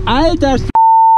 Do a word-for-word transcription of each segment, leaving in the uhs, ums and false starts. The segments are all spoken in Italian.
Alter Sch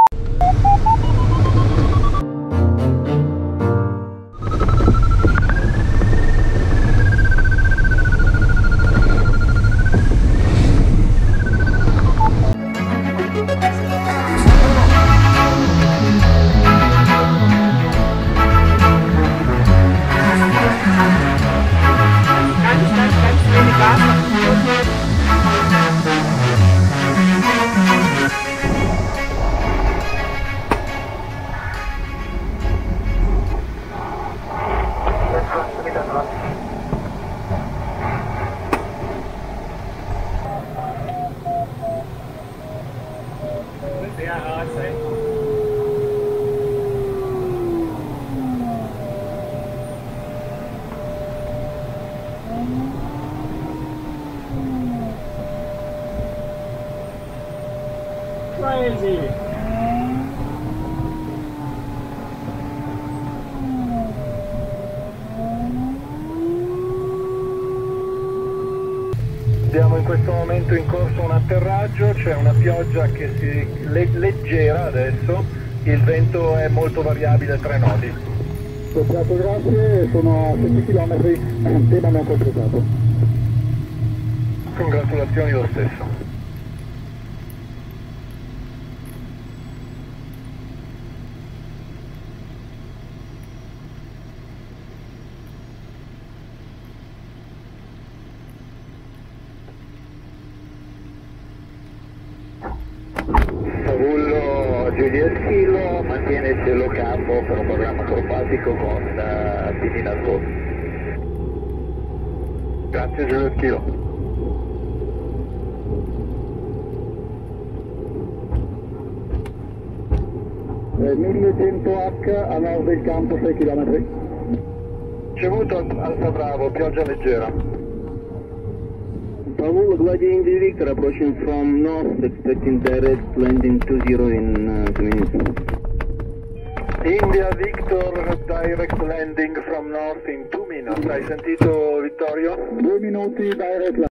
Crazy. Abbiamo in questo momento in corso un atterraggio, c'è una pioggia che si le, leggera adesso, il vento è molto variabile, tre nodi. Soppiato, grazie, sono a sette chilometri, tema non completato. Congratulazioni lo stesso. Favullo Juliet Kilo, mantiene il cielo campo per un programma acrobatico con uh, Pini nascosti. Grazie Giulio Chilo. Eh, millecento H a nord del campo, sei chilometri. Ricevuto Alfa Bravo, pioggia leggera. Pavul, Gladiator Victor approaching from north, expecting direct landing two zero in uh, two minutes. India Victor, direct landing from north in two minutes. Hai sentito Vittorio? Due minuti direct landing.